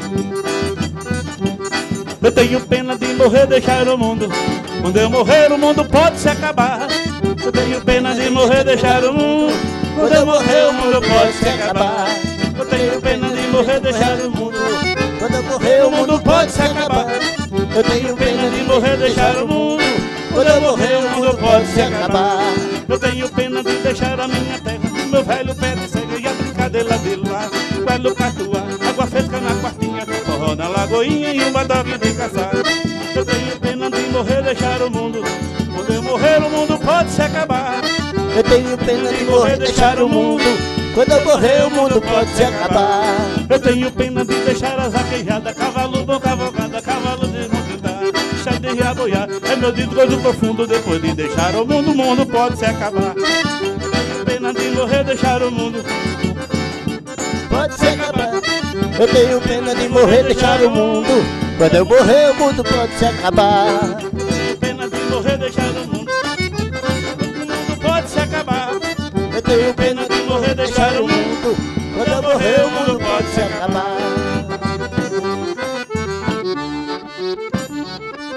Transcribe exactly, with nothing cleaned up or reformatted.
Eu tenho pena de morrer, deixar o mundo. Quando eu morrer o mundo pode se acabar. Eu tenho pena de morrer, deixar o mundo. Quando eu morrer o mundo pode se acabar. Eu tenho pena de morrer, deixar o mundo. Quando eu morrer o mundo pode se acabar. Eu tenho pena de morrer, deixar o mundo. Quando eu morrer o mundo pode se acabar. Eu tenho pena de deixar a minha terra, meu velho pé de cega e a brincadeira de lá. Velho catuá, água fresca na quartinha, forró na lagoinha e uma dog de caçar. Eu tenho pena de morrer, deixar o mundo. Quando eu morrer o mundo pode se acabar. Eu tenho pena de morrer, deixar o mundo. Quando eu morrer o mundo pode se acabar. Eu tenho pena de deixar as vaquejadas, cavalo bom, cavalgada, cavalo desmontado, deixar de reaboiar. É meu desgosto profundo depois de deixar o mundo, o mundo pode se acabar. Eu tenho pena de morrer, deixar o mundo. Pode se acabar. Eu tenho pena de morrer, deixar o mundo. Quando eu morrer o mundo pode se acabar. Eu tenho pena de morrer, deixar o mundo. O mundo pode se acabar. Eu tenho pena de morrer, deixar o mundo. Quando eu morrer o mundo pode se acabar.